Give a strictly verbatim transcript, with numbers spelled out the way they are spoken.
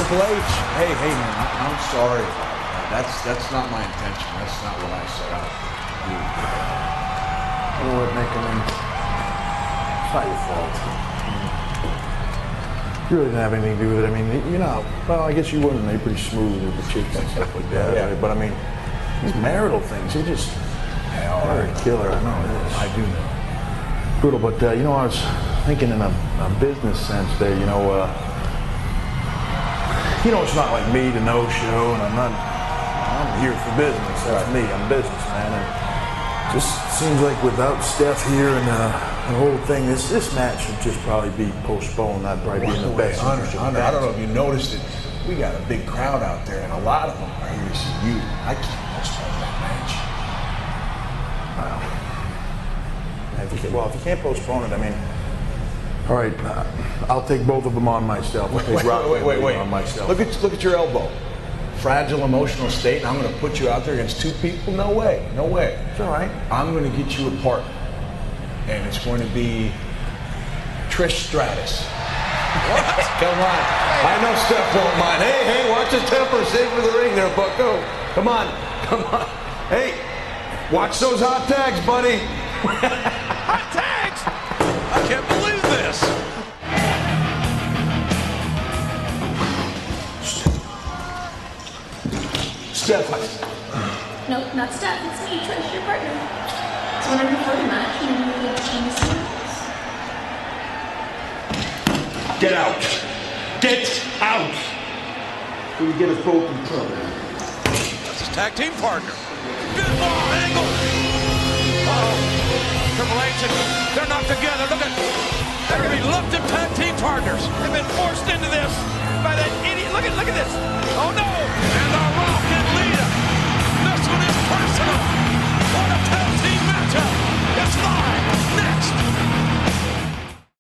Triple H. Hey, hey, man, I, I'm sorry. That's that's not my intention. That's not what I set out to do. You know what, Nick? I mean, it's not your fault. You really didn't have anything to do with it. I mean, you know, well, I guess you wouldn't. They're pretty smooth with the chicks and stuff like that. Yeah. Right? But I mean, these marital things, they just, they're a killer. I know it is. I do know. Brutal, but uh, you know, I was thinking in a, a business sense there, you know, uh, you know, it's not like me to no show, and I'm not, I'm here for business. That's right. Me, I'm a businessman, and it just seems like without Steph here and uh, the whole thing, this this match should just probably be postponed. Not probably be in the best Hunter, interest of Hunter, the I don't know if you noticed it. We got a big crowd out there, and a lot of them are here to see you. I can't postpone that match. Wow. If you can, well, if you can't postpone it, I mean, all right, uh, I'll take both of them on myself. I'll take Wait, Rock wait, wait, wait. on myself. Look at look at your elbow. Fragile emotional state, and I'm going to put you out there against two people? No way, no way. It's all right. I'm going to get you a partner, and it's going to be Trish Stratus. What? Come on. I know Steph won't mind. Hey, hey, watch his temper. Save for the ring there, bucko. Come on, come on. Hey, watch those hot tags, buddy. Hot tags? I can't believe this. Steph. No, not Steph. It's me, Trish, your partner. So whenever you play a match, you need to change someone else. Get out. Get out. We get us both in trouble. That's his tag team partner. Good ball, Angle. Uh-oh. Triple H, and they're not together. Look at, they're reluctant tag team partners. They've been forced into this by that idiot. Look at, look at this. Oh